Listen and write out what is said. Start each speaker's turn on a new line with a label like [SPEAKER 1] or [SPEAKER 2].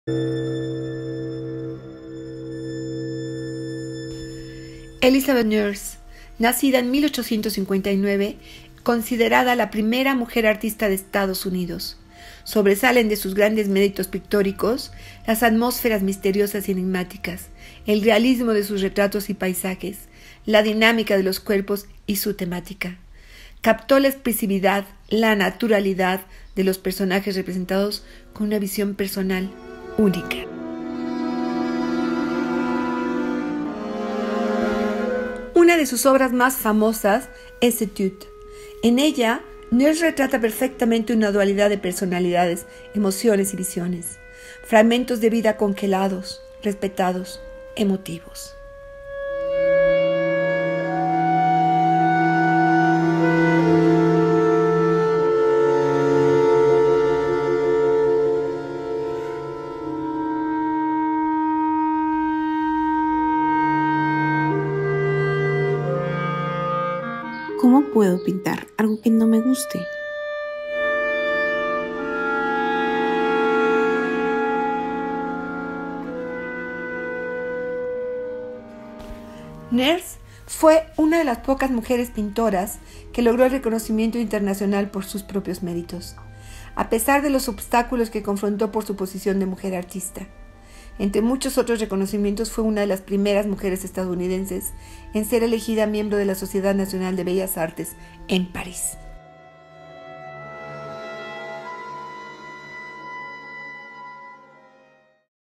[SPEAKER 1] Elizabeth Nurse, nacida en 1859, considerada la primera mujer artista de Estados Unidos. Sobresalen de sus grandes méritos pictóricos las atmósferas misteriosas y enigmáticas, el realismo de sus retratos y paisajes, la dinámica de los cuerpos y su temática. Captó la expresividad, la naturalidad de los personajes representados con una visión personal única. Una de sus obras más famosas es Etude. En ella, Nurse retrata perfectamente una dualidad de personalidades, emociones y visiones, fragmentos de vida congelados, respetados, emotivos.
[SPEAKER 2] ¿Cómo puedo pintar algo que no me guste?
[SPEAKER 1] Nurse fue una de las pocas mujeres pintoras que logró el reconocimiento internacional por sus propios méritos, a pesar de los obstáculos que confrontó por su posición de mujer artista. Entre muchos otros reconocimientos, fue una de las primeras mujeres estadounidenses en ser elegida miembro de la Sociedad Nacional de Bellas Artes en París.